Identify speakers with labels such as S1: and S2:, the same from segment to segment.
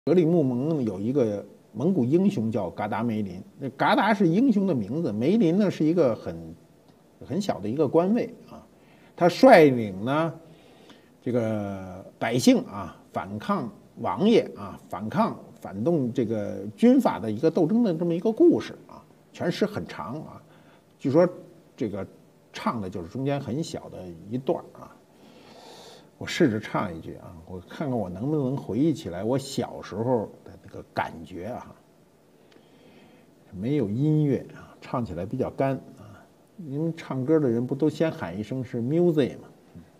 S1: 格里木盟有一个蒙古英雄叫嘎达梅林，那嘎达是英雄的名字，梅林呢是一个很小的一个官位啊，他率领呢这个百姓啊反抗王爷啊，反动这个军阀的一个斗争的这么一个故事啊，全诗很长啊，据说这个唱的就是中间很小的一段啊。我试着唱一句啊，我看看我能不能回忆起来我小时候的那个感觉啊。没有音乐啊，唱起来比较干啊。因为唱歌的人不都先喊一声是 music 吗？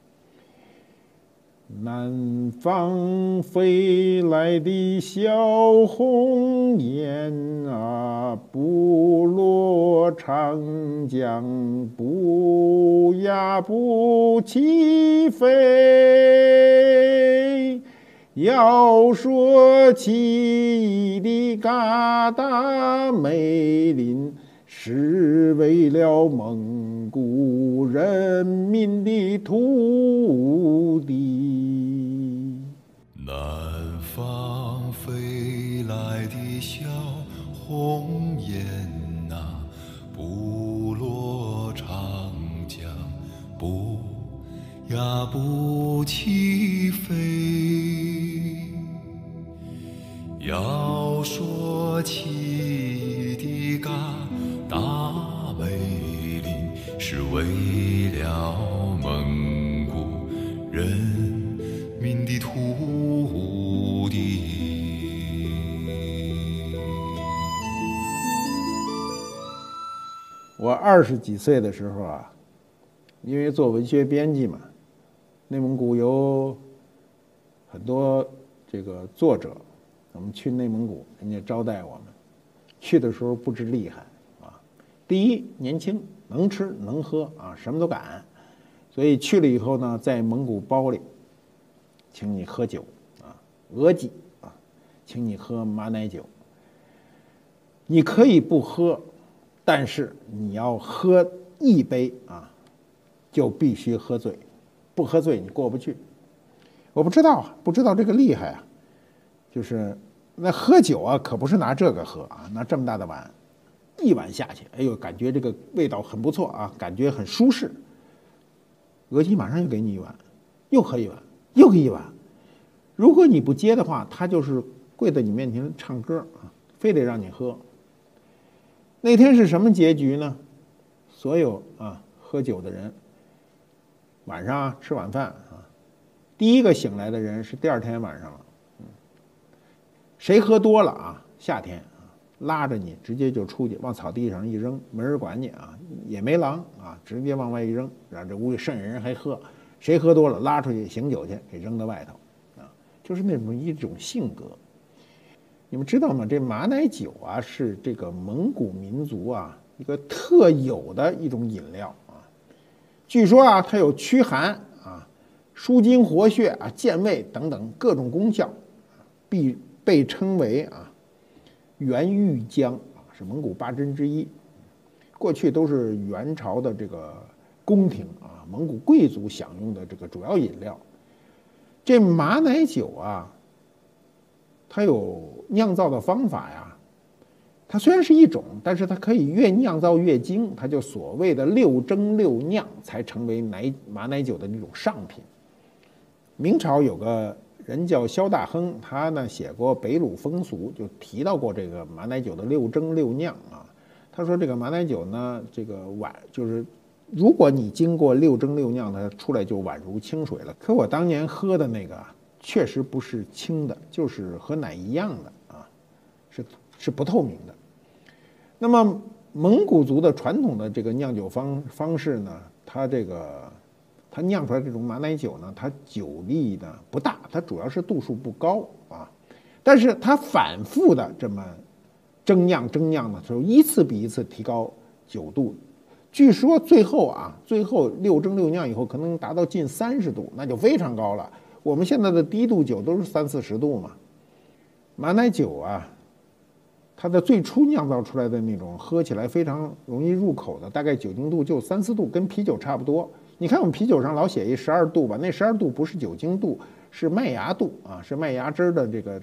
S1: 南方飞来的小红雁啊，不落长江不呀不起飞。要说起的嘎达梅林，是为了蒙古人民的土地。
S2: 南方飞来的小红雁啊，不落长江不呀不起飞。要说起的嘎达梅林，是为了蒙古人民的土地。
S1: 我20几岁的时候啊，因为做文学编辑嘛，内蒙古有很多这个作者，我们去内蒙古，人家招待我们。去的时候不知厉害啊，第一年轻，能吃能喝啊，什么都敢。所以去了以后呢，在蒙古包里，请你喝酒啊，额济啊，请你喝马奶酒。你可以不喝，但是你要喝一杯啊，就必须喝醉，不喝醉你过不去。我不知道这个厉害啊，就是那喝酒啊，可不是拿这个喝啊，拿这么大的碗，一碗下去，哎呦，感觉这个味道很不错啊，感觉很舒适。额济马上又给你一碗，又喝一碗，又给一碗。如果你不接的话，他就是跪在你面前唱歌啊，非得让你喝。那天是什么结局呢？所有啊喝酒的人，晚上啊吃晚饭啊，第一个醒来的人是第二天晚上了。谁喝多了啊？夏天啊，拉着你直接就出去，往草地上一扔，没人管你啊，也没狼啊，直接往外一扔，让这屋里渗人还喝。谁喝多了，拉出去醒酒去，给扔到外头啊，就是那种一种性格。你们知道吗？这马奶酒啊，是这个蒙古民族啊一个特有的一种饮料啊。据说啊，它有驱寒啊、舒筋活血啊、健胃等等各种功效，被称为啊元玉浆啊，是蒙古8珍之一。过去都是元朝的这个宫廷啊，蒙古贵族享用的这个主要饮料。这马奶酒啊，它有酿造的方法呀。它虽然是一种，但是它可以越酿造越精，它就所谓的6蒸6酿，才成为马奶酒的那种上品。明朝有个人叫萧大亨，他呢写过《北鲁风俗》，就提到过这个马奶酒的6蒸6酿啊。他说这个马奶酒呢，这个就是如果你经过6蒸6酿，它出来就宛如清水了。可我当年喝的那个确实不是清的，就是和奶一样的啊，是不透明的。那么蒙古族的传统的这个酿酒方式呢，它酿出来这种马奶酒呢，它酒力呢不大，它主要是度数不高啊，但是它反复的这么蒸酿的时候，一次比一次提高酒度。据说最后6蒸6酿以后，可能达到近30度，那就非常高了。我们现在的低度酒都是30、40度嘛。马奶酒啊，它的最初酿造出来的那种喝起来非常容易入口的，大概酒精度就3、4度，跟啤酒差不多。你看我们啤酒上老写一12度吧，那12度不是酒精度，是麦芽度啊，是麦芽汁的这个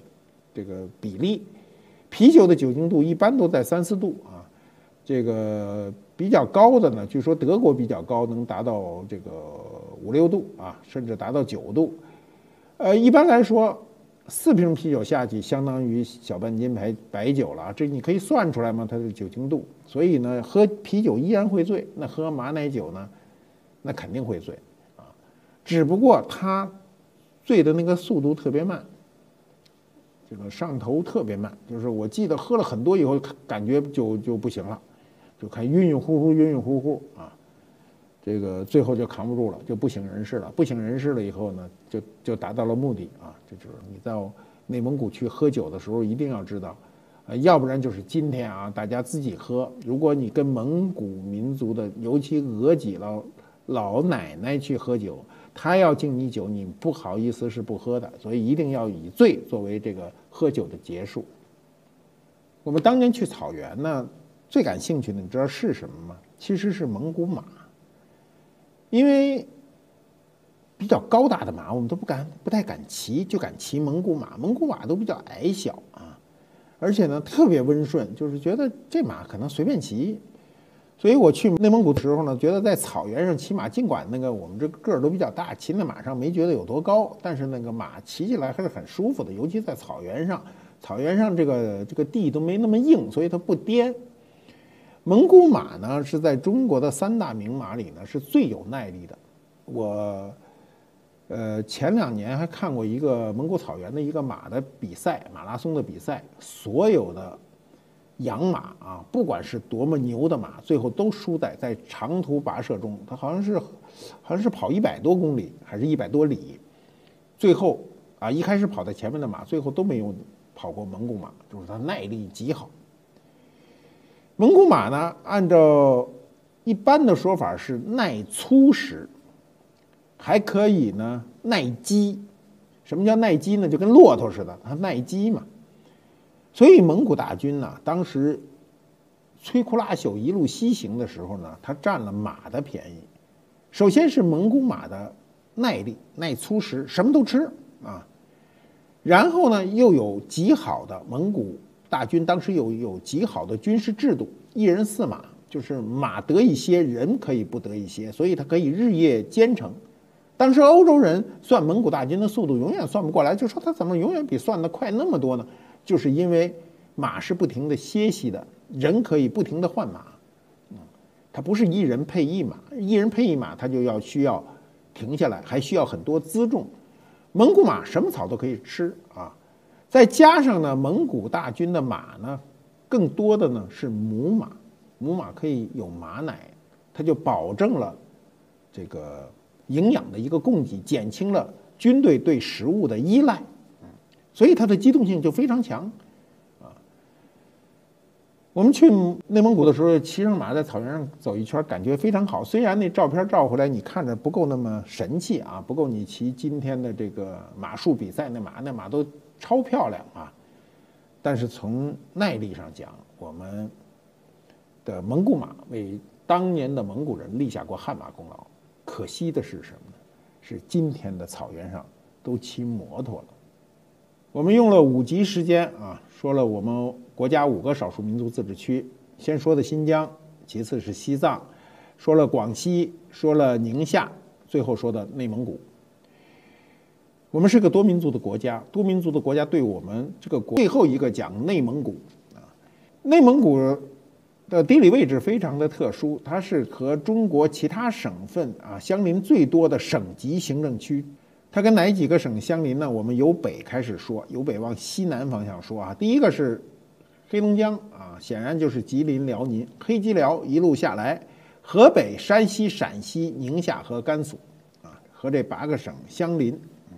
S1: 这个比例。啤酒的酒精度一般都在3、4度啊，这个比较高的呢，据说德国比较高，能达到这个5、6度啊，甚至达到9度。一般来说，4瓶啤酒下去相当于小半斤白酒了，这你可以算出来吗？它的酒精度。所以呢，喝啤酒依然会醉，那喝马奶酒呢，那肯定会醉啊，只不过它醉的那个速度特别慢。这个上头特别慢，就是我记得喝了很多以后，感觉就不行了，就看晕乎啊，这个最后就扛不住了，就不省人事了。不省人事了以后呢，就达到了目的啊。这就是你到内蒙古去喝酒的时候一定要知道，要不然就是今天啊，大家自己喝。如果你跟蒙古民族的，尤其额济老奶奶去喝酒，他要敬你酒，你不好意思是不喝的，所以一定要以醉作为这个喝酒的结束。我们当年去草原呢，最感兴趣的，你知道是什么吗？其实是蒙古马，因为比较高大的马我们都不太敢骑，就敢骑蒙古马。蒙古马都比较矮小啊，而且呢特别温顺，就是觉得这马可能随便骑。所以我去内蒙古的时候呢，觉得在草原上骑马，尽管那个我们这个儿都比较大，骑在马上没觉得有多高，但是那个马骑起来还是很舒服的，尤其在草原上。草原上这个地都没那么硬，所以它不颠。蒙古马呢是在中国的3大名马里呢是最有耐力的。我前2年还看过一个蒙古草原的一个马的比赛，马拉松的比赛，所有的养马啊，不管是多么牛的马，最后都输在长途跋涉中。他好像是跑100多公里，还是100多里，最后啊，一开始跑在前面的马，最后都没有跑过蒙古马，就是它耐力极好。蒙古马呢，按照一般的说法是耐粗食，还可以呢耐饥。什么叫耐饥呢？就跟骆驼似的，它耐饥嘛。所以蒙古大军呢，当时摧枯拉朽一路西行的时候呢，他占了马的便宜。首先是蒙古马的耐力、耐粗食，什么都吃啊。然后呢，又有极好的蒙古大军当时有极好的军事制度，1人4马，就是马得一些，人可以不得一些，所以他可以日夜兼程。当时欧洲人算蒙古大军的速度永远算不过来，就说他怎么永远比算得快那么多呢？就是因为马是不停的歇息的，人可以不停的换马，它不是1人配1马，1人配1马，它就需要停下来，还需要很多辎重。蒙古马什么草都可以吃啊，再加上呢，蒙古大军的马呢，更多的呢是母马，母马可以有马奶，它就保证了这个营养的一个供给，减轻了军队对食物的依赖。所以它的机动性就非常强，啊。我们去内蒙古的时候，骑上马在草原上走一圈，感觉非常好。虽然那照片照回来，你看着不够那么神气啊，不够你骑今天的这个马术比赛那马都超漂亮啊。但是从耐力上讲，我们的蒙古马为当年的蒙古人立下过汗马功劳。可惜的是什么呢？是今天的草原上都骑摩托了。我们用了5集时间啊，说了我们国家5个少数民族自治区，先说的新疆，其次是西藏，说了广西，说了宁夏，最后说的内蒙古。我们是个多民族的国家，多民族的国家对我们这个最后一个讲内蒙古啊，内蒙古的地理位置非常的特殊，它是和中国其他省份啊相邻最多的省级行政区。它跟哪几个省相邻呢？我们由北开始说，由北往西南方向说啊。第一个是黑龙江啊，显然就是吉林、辽宁，黑吉辽一路下来，河北、山西、陕西、宁夏和甘肃啊，和这8个省相邻。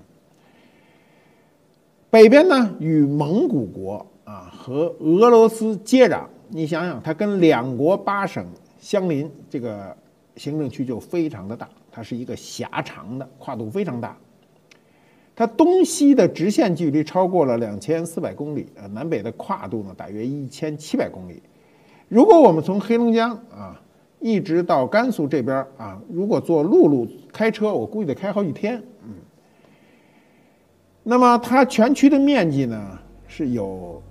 S1: 北边呢与蒙古国啊和俄罗斯接壤，你想想，它跟2国8省相邻，这个行政区就非常的大，它是一个狭长的，跨度非常大。它东西的直线距离超过了2400公里，南北的跨度呢大约1700公里。如果我们从黑龙江啊一直到甘肃这边啊，如果坐陆路开车，我估计得开好几天。那么它全区的面积呢是有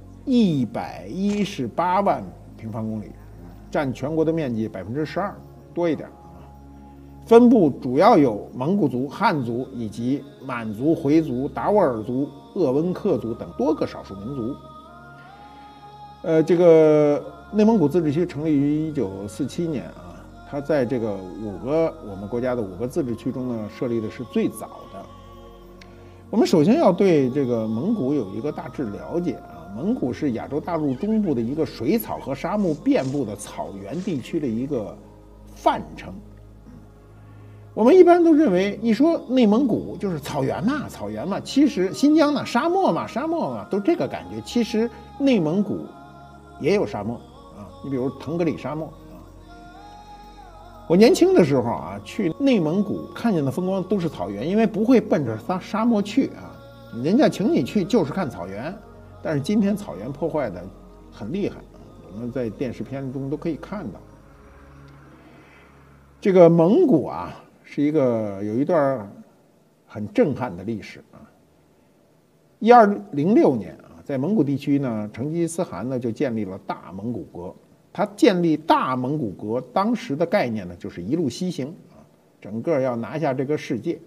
S1: 118万平方公里，占全国的面积12%多一点啊。分布主要有蒙古族、汉族以及满族、回族、达斡尔族、鄂温克族等多个少数民族。这个内蒙古自治区成立于1947年啊，它在这个我们国家的5个自治区中呢，设立的是最早的。我们首先要对这个蒙古有一个大致了解啊，蒙古是亚洲大陆中部的一个水草和沙漠遍布的草原地区的一个泛称。我们一般都认为一说内蒙古就是草原嘛，草原嘛，其实新疆呢沙漠嘛，沙漠嘛，都这个感觉。其实内蒙古也有沙漠啊，你比如腾格里沙漠啊。我年轻的时候啊，去内蒙古看见的风光都是草原，因为不会奔着沙漠去啊，人家请你去就是看草原。但是今天草原破坏的很厉害，我们在电视片中都可以看到。这个蒙古啊，是有一段很震撼的历史啊。1206年啊，在蒙古地区呢，成吉思汗呢就建立了大蒙古国。他建立大蒙古国当时的概念呢，就是一路西行啊，整个要拿下这个世界。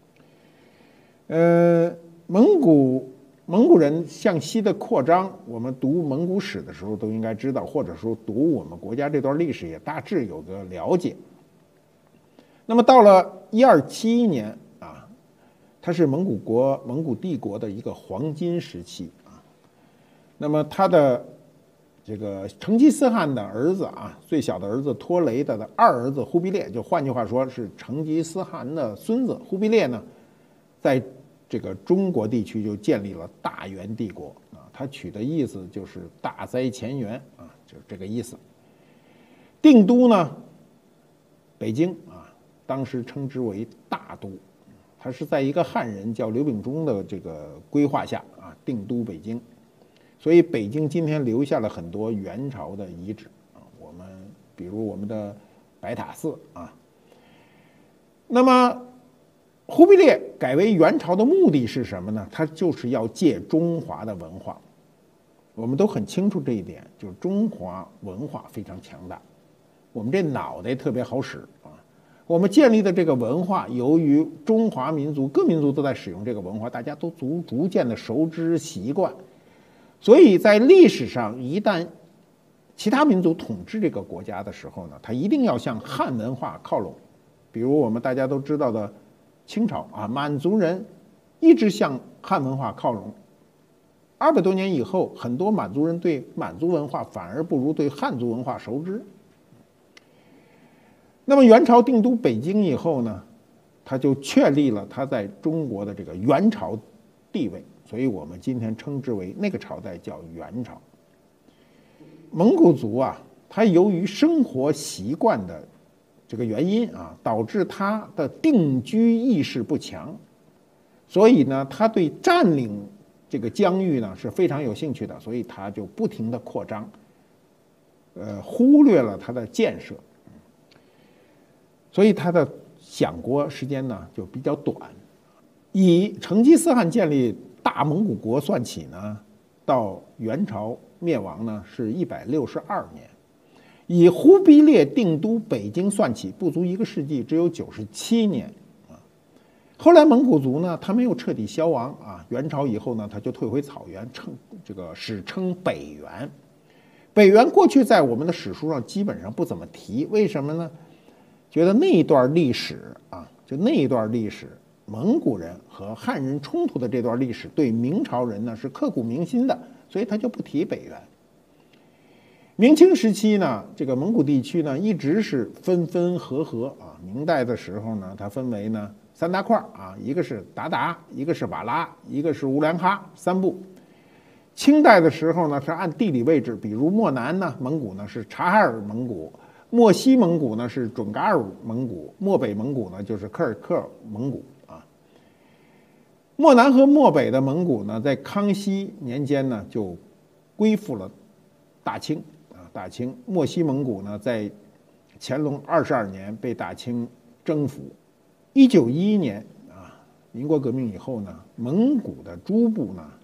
S1: 蒙古人向西的扩张，我们读蒙古史的时候都应该知道，或者说读我们国家这段历史也大致有个了解。那么到了1271年啊，它是蒙古帝国的一个黄金时期啊。那么他的这个成吉思汗的儿子啊，最小的儿子托雷的二儿子忽必烈，就换句话说是成吉思汗的孙子忽必烈呢，在这个中国地区就建立了大元帝国啊。他取的意思就是大哉前元啊，就是这个意思。定都呢，北京啊，当时称之为大都，它是在一个汉人叫刘秉忠的这个规划下啊，定都北京。所以北京今天留下了很多元朝的遗址啊，比如我们的白塔寺啊。那么忽必烈改为元朝的目的是什么呢？他就是要借中华的文化。我们都很清楚这一点，就是中华文化非常强大，我们这脑袋特别好使啊。我们建立的这个文化，由于中华民族各民族都在使用这个文化，大家都逐渐的熟知习惯。所以在历史上，一旦其他民族统治这个国家的时候呢，他一定要向汉文化靠拢。比如我们大家都知道的清朝啊，满族人一直向汉文化靠拢。200多年以后，很多满族人对满族文化反而不如对汉族文化熟知。那么元朝定都北京以后呢，他就确立了他在中国的这个元朝地位。所以我们今天称之为那个朝代叫元朝。蒙古族啊，它由于生活习惯的这个原因啊，导致它的定居意识不强，所以呢，它对占领这个疆域呢是非常有兴趣的，所以它就不停的扩张，忽略了它的建设，所以它的享国时间呢就比较短。以成吉思汗建立大蒙古国算起呢，到元朝灭亡呢是162年；以忽必烈定都北京算起，不足1个世纪，只有97年啊。后来蒙古族呢，他没有彻底消亡啊。元朝以后呢，他就退回草原，史称北元。北元过去在我们的史书上基本上不怎么提，为什么呢？觉得那一段历史啊，就那一段历史。蒙古人和汉人冲突的这段历史对明朝人呢是刻骨铭心的，所以他就不提北元。明清时期呢，这个蒙古地区呢一直是分分合合啊。明代的时候呢，它分为呢3大块啊，一个是鞑靼，一个是瓦剌，一个是乌兰哈3部。清代的时候呢是按地理位置，比如漠南呢蒙古呢是察哈尔蒙古，漠西蒙古呢是准噶尔蒙古，漠北蒙古呢就是柯尔克蒙古。漠南和漠北的蒙古呢，在康熙年间呢就归附了大清啊。大清漠西蒙古呢，在乾隆22年被大清征服。1911年啊，民国革命以后呢，蒙古的诸部呢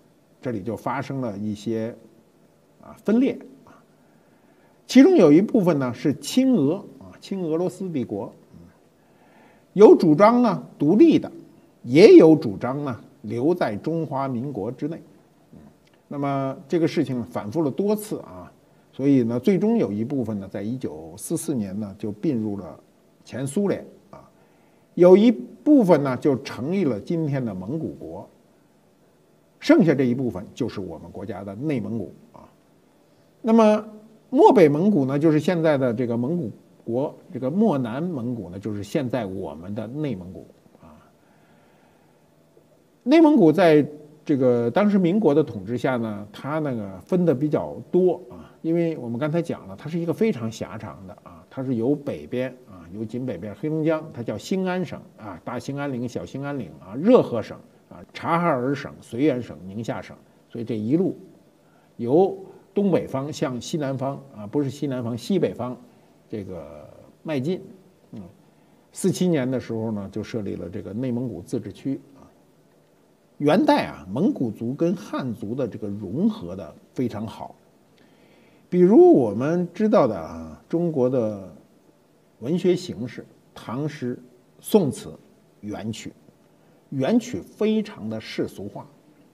S1: 这里就发生了一些分裂啊，其中有一部分呢是亲俄啊，亲俄罗斯帝国，有主张呢独立的，也有主张呢留在中华民国之内。那么这个事情反复了多次啊，所以呢，最终有一部分呢，在1944年呢就并入了前苏联啊，有一部分呢就成立了今天的蒙古国，剩下这一部分就是我们国家的内蒙古啊。那么漠北蒙古呢，就是现在的这个蒙古国，这个漠南蒙古呢，就是现在我们的内蒙古啊。内蒙古在这个当时民国的统治下呢，它那个分的比较多啊，因为我们刚才讲了，它是一个非常狭长的啊，它是由北边啊，由紧北边黑龙江，它叫兴安省啊，大兴安岭、小兴安岭啊，热河省啊，察哈尔省、绥远省、宁夏省，所以这一路由东北方向西南方啊，不是西南方，西北方这个迈进。47年的时候呢，就设立了这个内蒙古自治区。元代啊，蒙古族跟汉族的这个融合的非常好。比如我们知道的啊，中国的文学形式，唐诗、宋词、元曲，元曲非常的世俗化。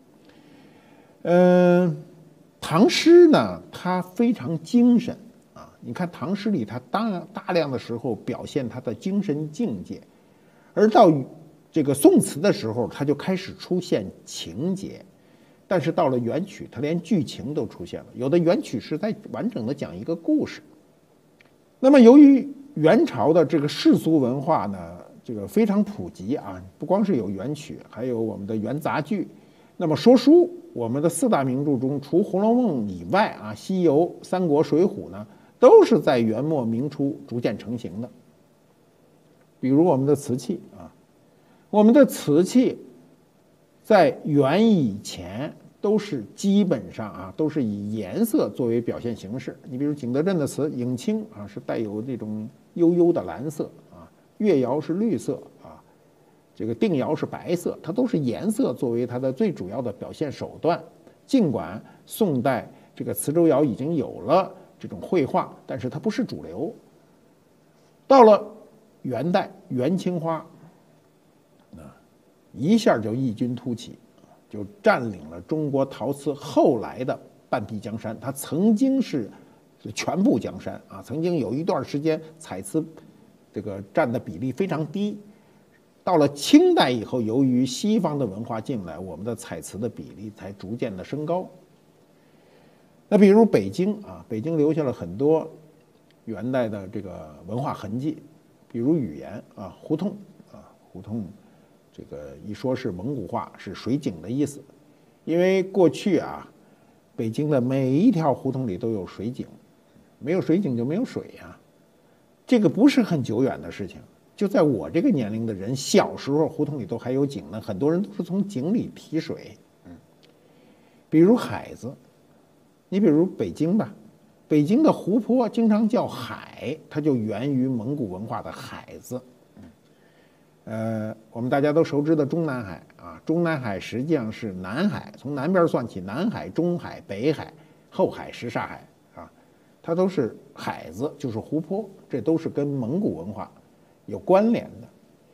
S1: 唐诗呢，它非常精神啊。你看唐诗里，它大量的时候表现他的精神境界，而到这个宋词的时候，它就开始出现情节，但是到了元曲，它连剧情都出现了。有的元曲是在完整的讲一个故事。那么由于元朝的这个世俗文化呢，这个非常普及啊，不光是有元曲，还有我们的元杂剧。那么说书，我们的4大名著中，除《红楼梦》以外啊，《西游》《三国》《水浒》呢，都是在元末明初逐渐成型的。比如我们的瓷器啊。我们的瓷器在元以前都是基本上啊，都是以颜色作为表现形式。你比如景德镇的瓷影青啊，是带有这种悠悠的蓝色啊；越窑是绿色啊，这个定窑是白色，它都是颜色作为它的最主要的表现手段。尽管宋代这个磁州窑已经有了这种绘画，但是它不是主流。到了元代，元青花一下就异军突起，就占领了中国陶瓷后来的半壁江山。它曾经是全部江山啊，曾经有一段时间彩瓷这个占的比例非常低。到了清代以后，由于西方的文化进来，我们的彩瓷的比例才逐渐的升高。那比如北京啊，北京留下了很多元代的这个文化痕迹，比如语言啊，胡同啊，胡同。这个一说是蒙古话，是水井的意思，因为过去啊，北京的每一条胡同里都有水井，没有水井就没有水呀。这个不是很久远的事情，就在我这个年龄的人小时候，胡同里都还有井呢，很多人都是从井里提水。比如海子，你比如北京吧，北京的湖泊经常叫海，它就源于蒙古文化的海子。我们大家都熟知的中南海啊，中南海实际上是南海，从南边算起，南海、中海、北海、后海、什刹海啊，它都是海子，就是湖泊，这都是跟蒙古文化有关联的。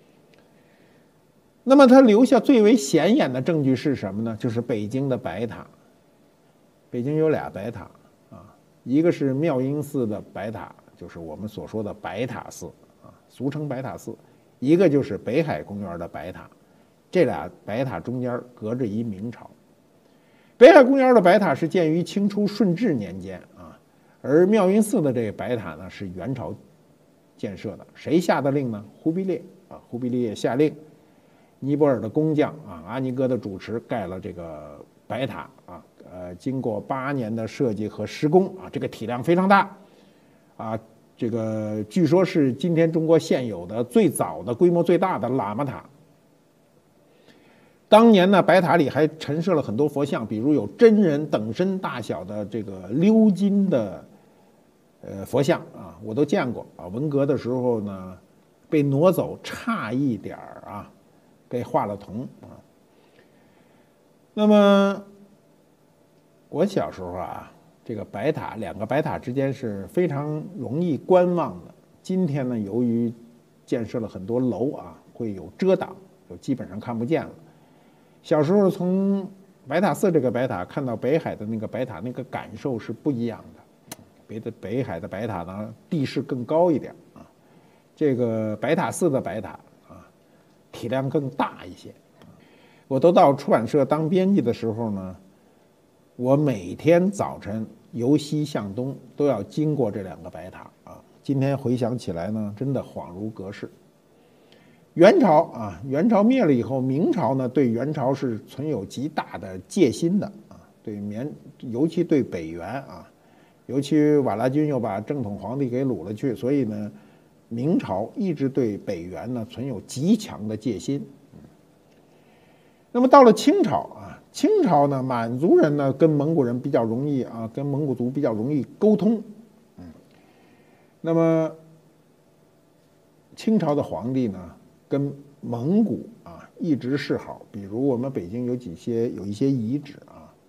S1: 那么它留下最为显眼的证据是什么呢？就是北京的白塔。北京有俩白塔啊，一个是妙音寺的白塔，就是我们所说的白塔寺啊，俗称白塔寺。一个就是北海公园的白塔，这俩白塔中间隔着一明朝。北海公园的白塔是建于清初顺治年间啊，而妙音寺的这个白塔呢是元朝建设的。谁下的令呢？忽必烈啊，忽必烈下令，尼泊尔的工匠啊，阿尼哥的主持盖了这个白塔啊，经过8年的设计和施工啊，这个体量非常大啊。这个据说是今天中国现有的最早的规模最大的喇嘛塔。当年呢，白塔里还陈设了很多佛像，比如有真人等身大小的这个鎏金的佛像啊，我都见过啊。文革的时候呢，被挪走，差一点啊，被画了铜啊。那么我小时候啊，这个白塔两个白塔之间是非常容易观望的。今天呢，由于建设了很多楼啊，会有遮挡，就基本上看不见了。小时候从白塔寺这个白塔看到北海的那个白塔，那个感受是不一样的。北海的白塔呢，地势更高一点啊，这个白塔寺的白塔啊，体量更大一些。我都到出版社当编辑的时候呢，我每天早晨由西向东都要经过这两个白塔啊。今天回想起来呢，真的恍如隔世。元朝啊，元朝灭了以后，明朝呢对元朝是存有极大的戒心的啊，尤其对北元啊，尤其瓦剌军又把正统皇帝给掳了去，所以呢，明朝一直对北元呢存有极强的戒心。那么到了清朝啊，清朝呢，满族人呢跟蒙古人比较容易啊，跟蒙古族比较容易沟通，那么清朝的皇帝呢，跟蒙古啊一直示好，比如我们北京有一些遗址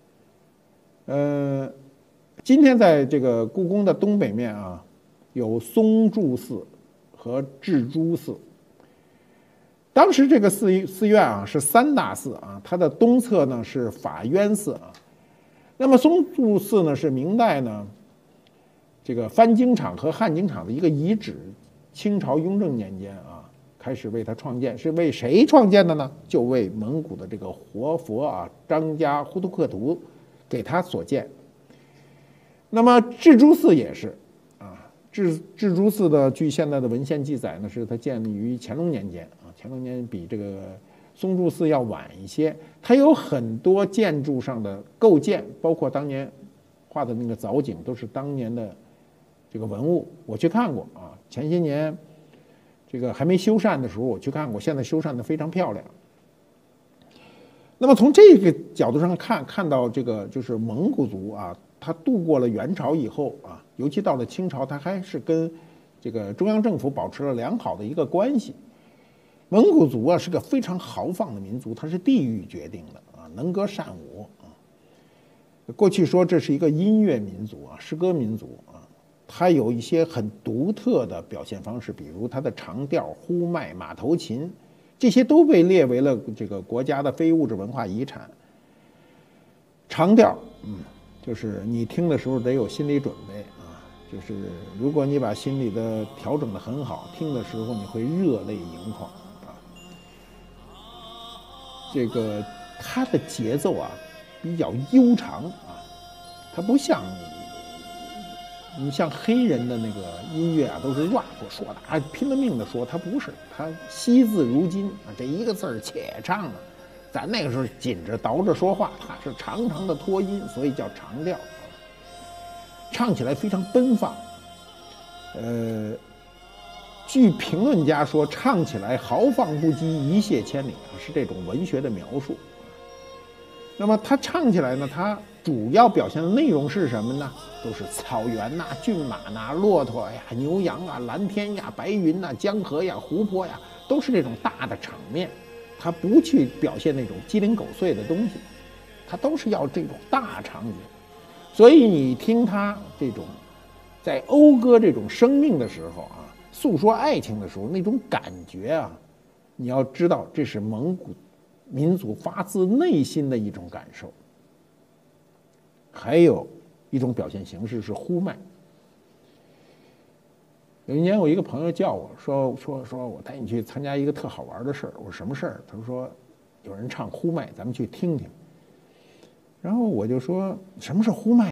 S1: 啊，今天在这个故宫的东北面啊，有松柱寺和智珠寺。当时这个寺院啊是三大寺啊，它的东侧呢是法渊寺啊。那么松柱寺呢是明代呢这个翻经厂和汉经厂的一个遗址，清朝雍正年间啊开始为它创建，是为谁创建的呢？就为蒙古的这个活佛啊张家呼图克图给他所建。那么智珠寺也是啊，智珠寺的据现在的文献记载呢，是它建立于乾隆年间啊，乾隆年比这个松柱寺要晚一些。它有很多建筑上的构件，包括当年画的那个藻井，都是当年的这个文物。我去看过啊，前些年这个还没修缮的时候我去看过，现在修缮的非常漂亮。那么从这个角度上看到这个就是蒙古族啊，他度过了元朝以后啊，尤其到了清朝，他还是跟这个中央政府保持了良好的一个关系。蒙古族啊是个非常豪放的民族，它是地域决定的啊，能歌善舞啊。过去说这是一个音乐民族啊，诗歌民族啊，它有一些很独特的表现方式，比如它的长调、呼麦、马头琴，这些都被列为了这个国家的非物质文化遗产。长调，就是你听的时候得有心理准备啊，就是如果你把心理的调整得很好，听的时候你会热泪盈眶啊。这个它的节奏啊比较悠长啊，它不像你像黑人的那个音乐啊，都是 rap 说的啊，拼了命的说，它不是，它惜字如金啊，这一个字儿且唱啊。咱那个时候紧着倒着说话，它是长长的拖音，所以叫长调，唱起来非常奔放。据评论家说，唱起来豪放不羁，一泻千里啊，是这种文学的描述。那么他唱起来呢，他主要表现的内容是什么呢？都是草原呐、骏马呐、骆驼呀、牛羊啊、蓝天呀、白云呐、江河呀、湖泊呀，都是这种大的场面。他不去表现那种鸡零狗碎的东西，他都是要这种大场景。所以你听他这种在讴歌这种生命的时候啊，诉说爱情的时候，那种感觉啊，你要知道这是蒙古民族发自内心的一种感受。还有一种表现形式是呼麦。有一年我一个朋友叫我说我带你去参加一个特好玩的事儿。我说什么事儿？他说有人唱呼麦，咱们去听听。然后我就说什么是呼麦？